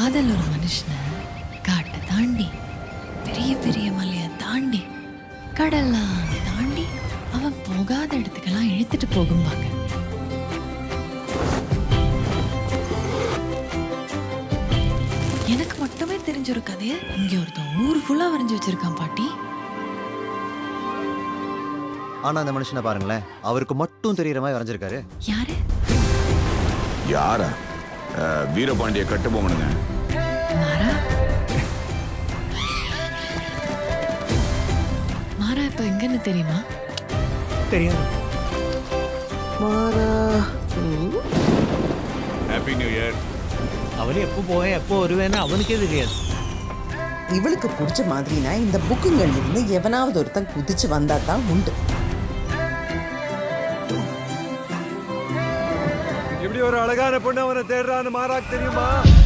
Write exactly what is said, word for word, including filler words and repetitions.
காதல் ஒரு மனுஷனை காட்டை தாண்டி பெரிய பெரிய மலையை தாண்டி கடல்லாம் தாண்டி அவன் போகாத இடத்துக்கெல்லாம் இழுத்துட்டு போகும்பாங்க. எனக்கு மட்டுமே தெரிஞ்ச ஒரு கதையை இங்க ஒருத்தன் ஊர் ஃபுல்லா வரைஞ்சு வச்சிருக்கான் பாட்டி. ஆனா அந்த மனுஷனை பாருங்களேன், அவருக்கு மட்டும் தெரியற மாதிரி வரைஞ்சிருக்காரு. யாரு? யாரா? வீரபாண்டிய கட்டுபொம்மனுங்க. மாறா? மாறா இப்ப எங்கன்னு தெரியுமா? தெரியாது. மாறா ஹாப்பி நியூ இயர். அவனே எப்போ போவேன் எப்போ வருவேன்னு அவனுக்கே தெரியாது. இவளுக்கு பிடிச்ச மாதிரினா இந்த புக்குங்கள்ல இருந்து எவனாவது ஒருத்தன் குதிச்சு வந்தா தான் உண்டு. இப்படி ஒரு அழகான பொண்ணு அவனை தேடுறான்னு மாறாக்கு தெரியுமா?